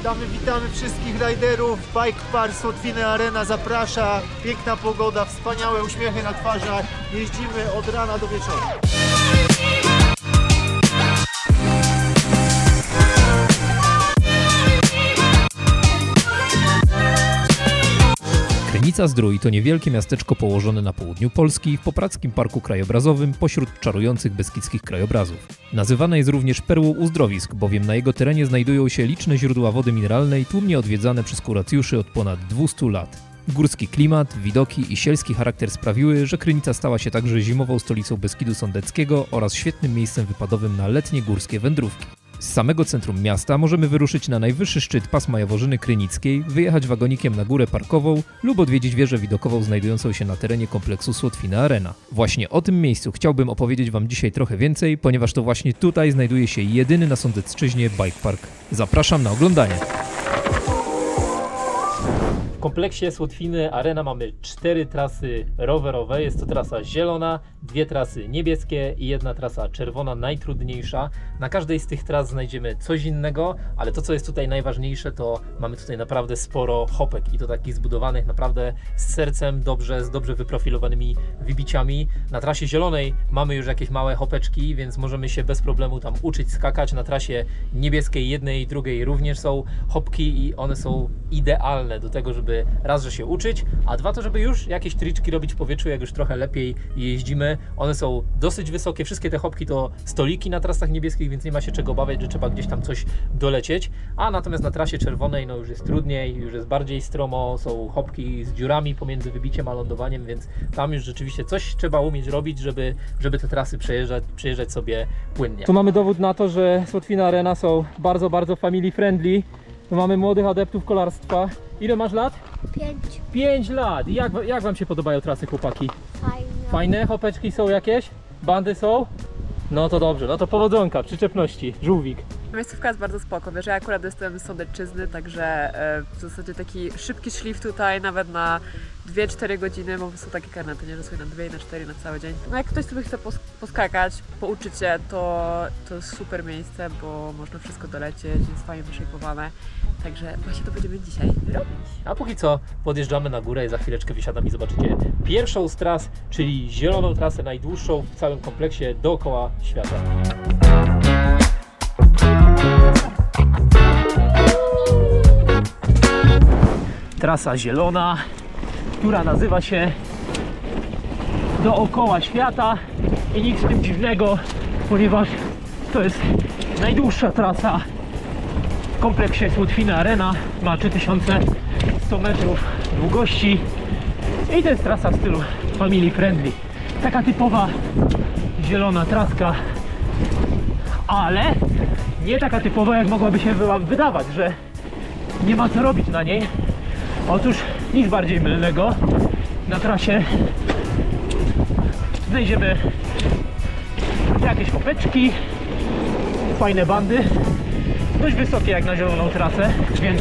Witamy wszystkich riderów. Bike Park Słotwiny Arena zaprasza. Piękna pogoda, wspaniałe uśmiechy na twarzach. Jeździmy od rana do wieczoru. Krynica-Zdrój to niewielkie miasteczko położone na południu Polski w Popradzkim Parku Krajobrazowym pośród czarujących beskidzkich krajobrazów. Nazywane jest również perłą uzdrowisk, bowiem na jego terenie znajdują się liczne źródła wody mineralnej tłumnie odwiedzane przez kuracjuszy od ponad 200 lat. Górski klimat, widoki i sielski charakter sprawiły, że Krynica stała się także zimową stolicą Beskidu Sądeckiego oraz świetnym miejscem wypadowym na letnie górskie wędrówki. Z samego centrum miasta możemy wyruszyć na najwyższy szczyt pasma Jaworzyny Krynickiej, wyjechać wagonikiem na górę parkową lub odwiedzić wieżę widokową znajdującą się na terenie kompleksu Słotwina Arena. Właśnie o tym miejscu chciałbym opowiedzieć Wam dzisiaj trochę więcej, ponieważ to właśnie tutaj znajduje się jedyny na Sądecczyźnie bike park. Zapraszam na oglądanie. W kompleksie Słotwiny Arena mamy 4 trasy rowerowe. Jest to trasa zielona, 2 trasy niebieskie i 1 trasa czerwona, najtrudniejsza. Na każdej z tych tras znajdziemy coś innego, ale to, co jest tutaj najważniejsze, to mamy tutaj naprawdę sporo hopek i to takich zbudowanych naprawdę z sercem, z dobrze wyprofilowanymi wybiciami. Na trasie zielonej mamy już jakieś małe hopeczki, więc możemy się bez problemu tam uczyć skakać. Na trasie niebieskiej, jednej i drugiej również są hopki i one są idealne do tego, żeby raz, że się uczyć, a dwa to, żeby już jakieś triczki robić w powietrzu, jak już trochę lepiej jeździmy. One są dosyć wysokie, wszystkie te hopki to stoliki na trasach niebieskich, więc nie ma się czego obawiać, że trzeba gdzieś tam coś dolecieć, a natomiast na trasie czerwonej no już jest trudniej, już jest bardziej stromo, są hopki z dziurami pomiędzy wybiciem a lądowaniem, więc tam już rzeczywiście coś trzeba umieć robić, żeby te trasy przejeżdżać sobie płynnie. Tu mamy dowód na to, że Słotwina Arena są bardzo family friendly. Tu mamy młodych adeptów kolarstwa. Ile masz lat? 5. 5 lat. I jak Wam się podobają trasy, chłopaki? Fajne. Fajne? Hopeczki są jakieś? Bandy są? No to dobrze, no to powodzonka, przyczepności, żółwik. Miejscówka jest bardzo spoko, wiesz, ja akurat jestem z Sądecczyzny, także w zasadzie taki szybki szlif tutaj, nawet na 2-4 godziny, bo są takie karnety, nie, że sobie na 2 i na 4 na cały dzień. No jak ktoś sobie chce poskakać, pouczyć się, to jest super miejsce, bo można wszystko dolecieć, jest fajnie wyszejpowane, także właśnie to będziemy dzisiaj robić. A póki co podjeżdżamy na górę i za chwileczkę wysiadam i zobaczycie pierwszą z tras, czyli zieloną trasę, najdłuższą w całym kompleksie dookoła świata. Trasa zielona, która nazywa się Dookoła Świata i nic w tym dziwnego, ponieważ to jest najdłuższa trasa w kompleksie Słotwina Arena, ma 3100 metrów długości i to jest trasa w stylu family friendly, taka typowa zielona traska, ale nie taka typowa, jak mogłaby się Wam wydawać, że nie ma co robić na niej. Otóż nic bardziej mylnego. Na trasie znajdziemy jakieś hopeczki, fajne bandy, dość wysokie jak na zieloną trasę, więc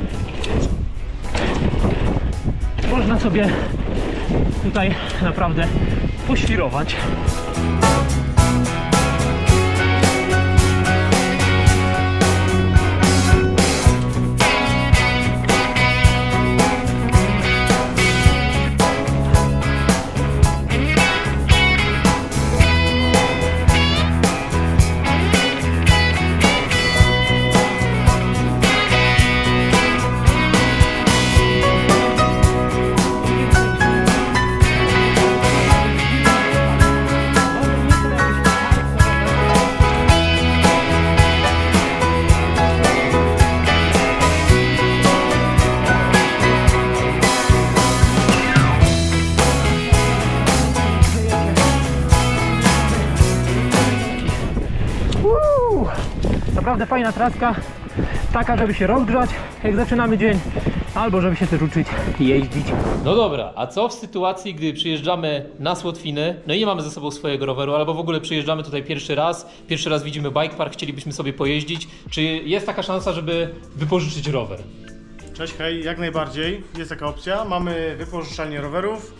można sobie tutaj naprawdę poświrować. Naprawdę fajna traska, taka, żeby się rozgrzać, jak zaczynamy dzień, albo żeby się też uczyć jeździć. No dobra, a co w sytuacji, gdy przyjeżdżamy na Słotwiny, no i nie mamy ze sobą swojego roweru, albo w ogóle przyjeżdżamy tutaj pierwszy raz widzimy bike park, chcielibyśmy sobie pojeździć, czy jest taka szansa, żeby wypożyczyć rower? Cześć, hej, jak najbardziej jest taka opcja. Mamy wypożyczalnię rowerów.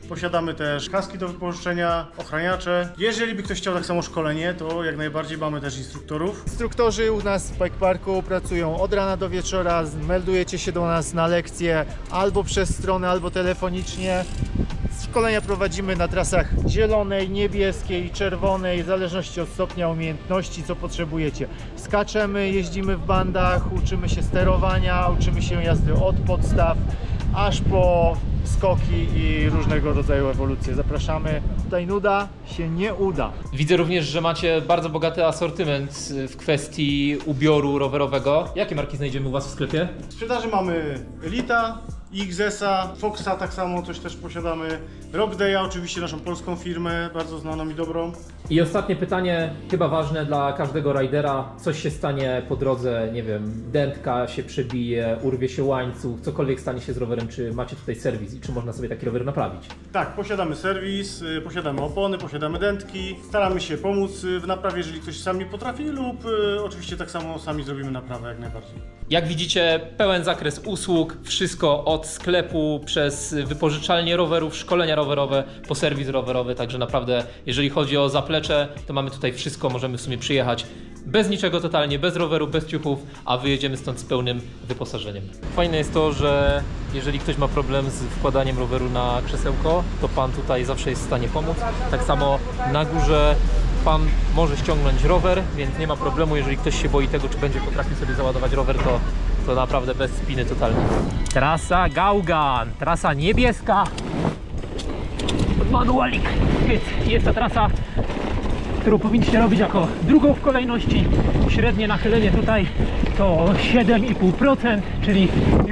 Posiadamy też kaski do wypożyczenia, ochraniacze. Jeżeli by ktoś chciał tak samo szkolenie, to jak najbardziej mamy też instruktorów. Instruktorzy u nas w Bike Parku pracują od rana do wieczora, meldujecie się do nas na lekcje albo przez stronę, albo telefonicznie. Szkolenia prowadzimy na trasach zielonej, niebieskiej, czerwonej, w zależności od stopnia umiejętności, co potrzebujecie. Skaczemy, jeździmy w bandach, uczymy się sterowania, uczymy się jazdy od podstaw, aż po skoki i różnego rodzaju ewolucje. Zapraszamy. Tutaj nuda się nie uda. Widzę również, że macie bardzo bogaty asortyment w kwestii ubioru rowerowego. Jakie marki znajdziemy u Was w sklepie? W sprzedaży mamy Elita, XS-a, Foxa tak samo coś też posiadamy. Rockdaya, oczywiście naszą polską firmę, bardzo znaną i dobrą. I ostatnie pytanie, chyba ważne dla każdego rajdera. Coś się stanie po drodze, nie wiem, dętka się przebije, urwie się łańcuch, cokolwiek stanie się z rowerem, czy macie tutaj serwis i czy można sobie taki rower naprawić? Tak, posiadamy serwis, posiadamy opony, posiadamy dętki. Staramy się pomóc w naprawie, jeżeli ktoś sam nie potrafi lub oczywiście tak samo sami zrobimy naprawę jak najbardziej. Jak widzicie, pełen zakres usług, wszystko od sklepu przez wypożyczalnie rowerów, szkolenia rowerowe, po serwis rowerowy, także naprawdę jeżeli chodzi o zaplecze, to mamy tutaj wszystko, możemy w sumie przyjechać bez niczego totalnie, bez roweru, bez ciuchów, a wyjedziemy stąd z pełnym wyposażeniem. Fajne jest to, że jeżeli ktoś ma problem z wkładaniem roweru na krzesełko, to Pan tutaj zawsze jest w stanie pomóc. Tak samo na górze Pan może ściągnąć rower, więc nie ma problemu, jeżeli ktoś się boi tego, czy będzie potrafił sobie załadować rower, to naprawdę bez spiny totalnie. Trasa Gaugan, trasa niebieska. Manualik. Jest to trasa, którą powinniście robić jako drugą w kolejności. Średnie nachylenie tutaj to 7,5%, czyli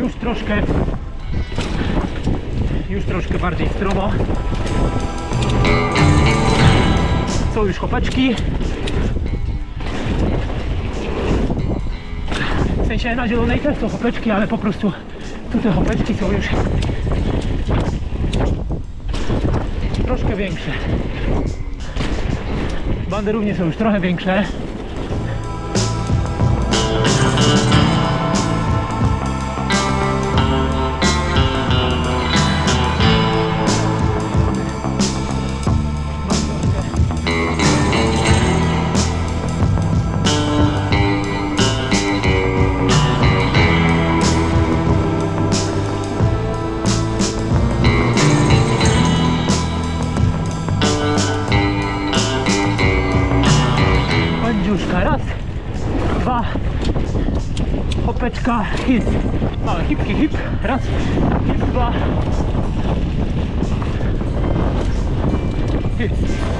już troszkę bardziej stromo. Są już chopeczki. W sensie na zielonej też są chopeczki, ale po prostu tutaj chopeczki są już troszkę większe. Bandy również są już trochę większe. Raz, dwa, hopeczka, hip, małe hipki, hip, raz, hip, dwa, hip.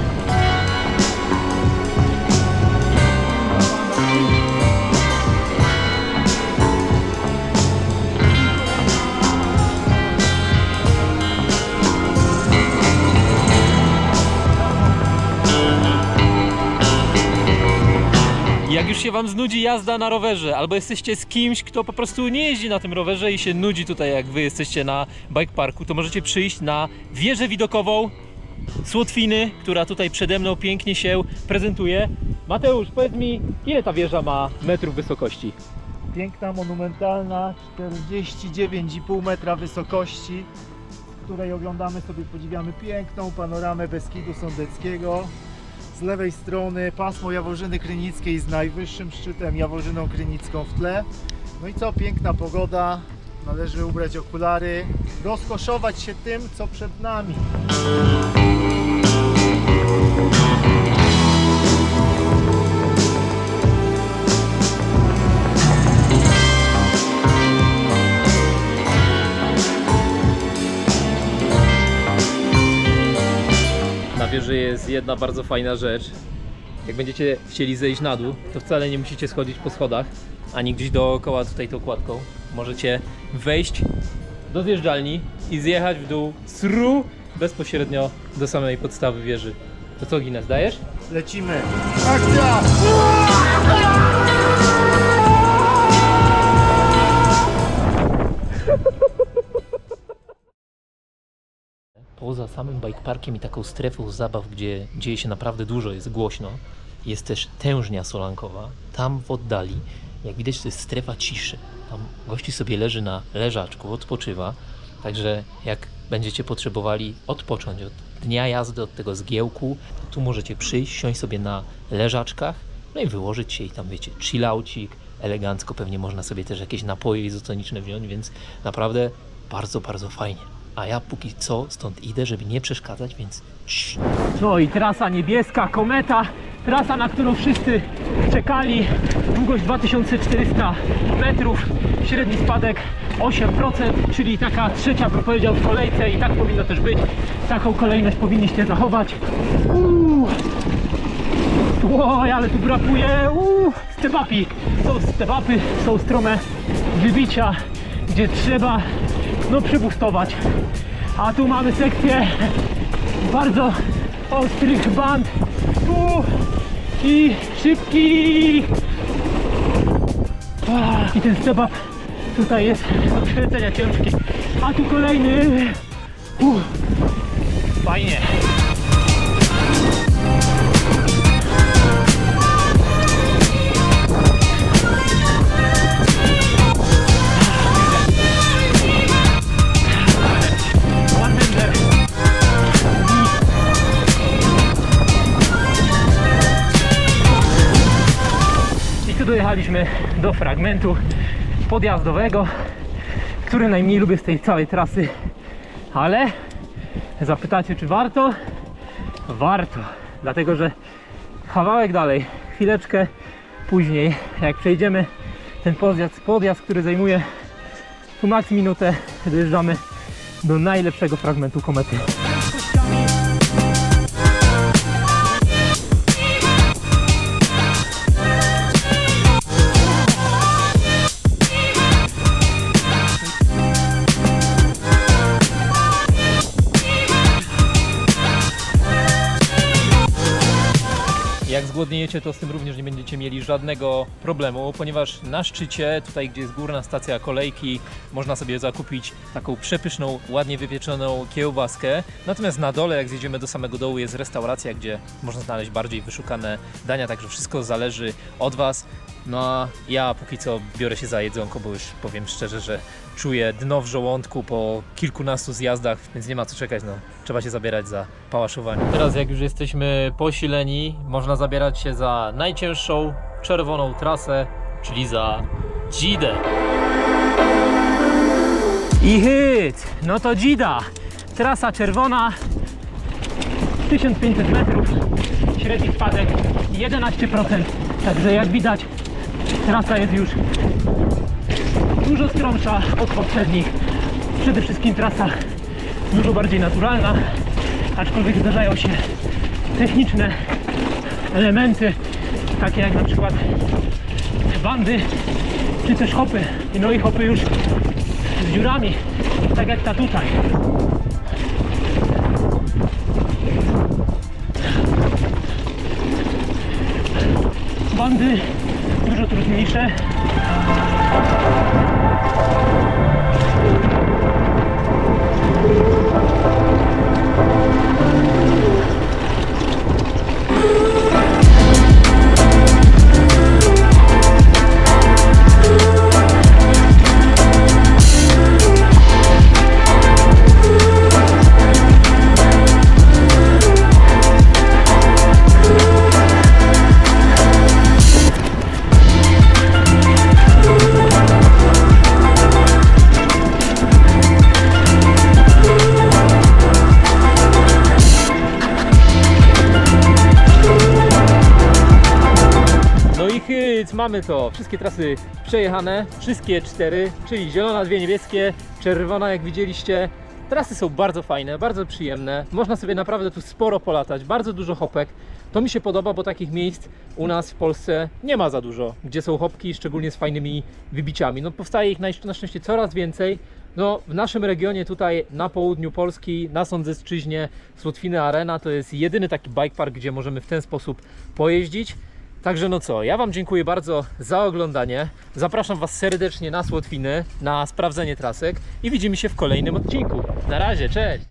Jak już się Wam znudzi jazda na rowerze, albo jesteście z kimś, kto po prostu nie jeździ na tym rowerze i się nudzi tutaj, jak Wy jesteście na bike parku, to możecie przyjść na wieżę widokową Słotwiny, która tutaj przede mną pięknie się prezentuje. Mateusz, powiedz mi, ile ta wieża ma metrów wysokości? Piękna, monumentalna, 49,5 metra wysokości, z której oglądamy sobie, podziwiamy piękną panoramę Beskidu Sądeckiego. Z lewej strony pasmo Jaworzyny Krynickiej z najwyższym szczytem Jaworzyną Krynicką w tle. No i co, piękna pogoda, należy ubrać okulary, rozkoszować się tym, co przed nami. Na wieży jest jedna bardzo fajna rzecz. Jak będziecie chcieli zejść na dół, to wcale nie musicie schodzić po schodach, ani gdzieś dookoła tutaj tą kładką. Możecie wejść do zjeżdżalni i zjechać w dół bezpośrednio do samej podstawy wieży. To co, Guinness, dajesz? Lecimy. Akcja! Poza samym bike parkiem i taką strefą zabaw, gdzie dzieje się naprawdę dużo, jest głośno, jest też tężnia solankowa. Tam w oddali, jak widać, to jest strefa ciszy. Tam gości sobie leży na leżaczku, odpoczywa. Także jak będziecie potrzebowali odpocząć od dnia jazdy, od tego zgiełku, tu możecie przyjść, siąść sobie na leżaczkach, no i wyłożyć się i tam wiecie, chillaucik, elegancko, pewnie można sobie też jakieś napoje izotoniczne wziąć, więc naprawdę bardzo, bardzo fajnie. A ja póki co stąd idę, żeby nie przeszkadzać, więc cii. No i trasa niebieska, kometa, trasa, na którą wszyscy czekali, długość 2400 metrów, średni spadek 8%, czyli taka trzecia, bym powiedział, w kolejce i tak powinno też być. Taką kolejność powinniście zachować. Oj, ale tu brakuje stepapi. Są stepapy, są strome wybicia, gdzie trzeba przybustować. A tu mamy sekcję bardzo ostrych band i szybkich. I ten step-up tutaj jest do przelecenia ciężki. A tu kolejny. Fajnie. Dojechaliśmy do fragmentu podjazdowego, który najmniej lubię z tej całej trasy, ale zapytacie, czy warto? Warto, dlatego że kawałek dalej, chwileczkę później, jak przejdziemy ten podjazd, który zajmuje tu maks minutę, dojeżdżamy do najlepszego fragmentu komety. Jak zgłodniejecie, to z tym również nie będziecie mieli żadnego problemu, ponieważ na szczycie, tutaj gdzie jest górna stacja kolejki, można sobie zakupić taką przepyszną, ładnie wypieczoną kiełbaskę. Natomiast na dole, jak zjedziemy do samego dołu, jest restauracja, gdzie można znaleźć bardziej wyszukane dania, także wszystko zależy od Was. No a ja póki co biorę się za jedzonko, bo już powiem szczerze, że czuję dno w żołądku po kilkunastu zjazdach, więc nie ma co czekać, no trzeba się zabierać za pałaszowanie. Teraz jak już jesteśmy posileni, można zabierać się za najcięższą czerwoną trasę, czyli za Dzidę. I hit! No to Dzida! Trasa czerwona, 1500 metrów, średni spadek 11%, także jak widać trasa jest już dużo stromsza od poprzednich. Przede wszystkim trasa dużo bardziej naturalna, aczkolwiek zdarzają się techniczne elementy, takie jak na przykład bandy czy też hopy. No i hopy już z dziurami, tak jak ta tutaj. Bandy dużo trudniejsze. Mamy to, wszystkie trasy przejechane, wszystkie 4, czyli zielona, 2 niebieskie, czerwona jak widzieliście. Trasy są bardzo fajne, bardzo przyjemne, można sobie naprawdę tu sporo polatać, bardzo dużo hopek. To mi się podoba, bo takich miejsc u nas w Polsce nie ma za dużo, gdzie są hopki, szczególnie z fajnymi wybiciami. No powstaje ich na szczęście coraz więcej. No, w naszym regionie tutaj na południu Polski, na Sądecczyźnie, Słotwiny Arena to jest jedyny taki bike park, gdzie możemy w ten sposób pojeździć. Także no co, ja Wam dziękuję bardzo za oglądanie. Zapraszam Was serdecznie na Słotwiny, na sprawdzenie trasek i widzimy się w kolejnym odcinku. Na razie, cześć!